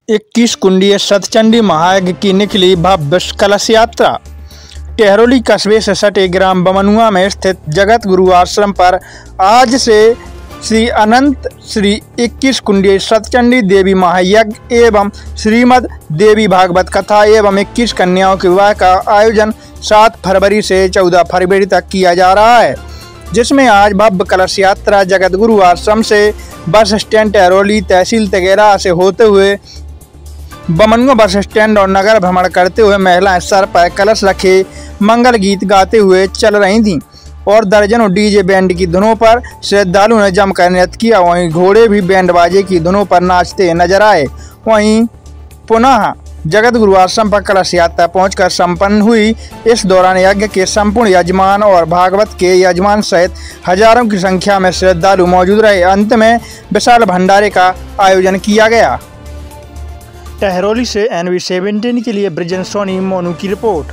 21 कुंडीय सतचंडी महायज्ञ की निकली भव्य कलश यात्रा। टहरौली कस्बे से सटे ग्राम बमनुआ में स्थित जगत गुरु आश्रम पर आज से श्री 21 कुंडीय सतचंडी देवी महायज्ञ एवं श्रीमद देवी भागवत कथा एवं 21 कन्याओं के विवाह का आयोजन 7 फरवरी से 14 फरवरी तक किया जा रहा है, जिसमें आज भव्य कलश यात्रा जगत गुरु आश्रम से बस स्टैंड टहरौली तहसील तगेरा से होते हुए बमनुआ बस स्टैंड और नगर भ्रमण करते हुए महिलाएं सर पर कलश रखे मंगल गीत गाते हुए चल रही थीं और दर्जनों डीजे बैंड की धुनों पर श्रद्धालुओं ने जमकर नृत्य किया। वहीं घोड़े भी बैंड बाजे की धुनों पर नाचते नजर आए। वहीं पुनः जगत गुरु आश्रम पर कलश यात्रा पहुंचकर संपन्न हुई। इस दौरान यज्ञ के संपूर्ण यजमान और भागवत के यजमान सहित हजारों की संख्या में श्रद्धालु मौजूद रहे। अंत में विशाल भंडारे का आयोजन किया गया। टहरौली से NV17 के लिए ब्रिजेन सोनी मोनू की रिपोर्ट।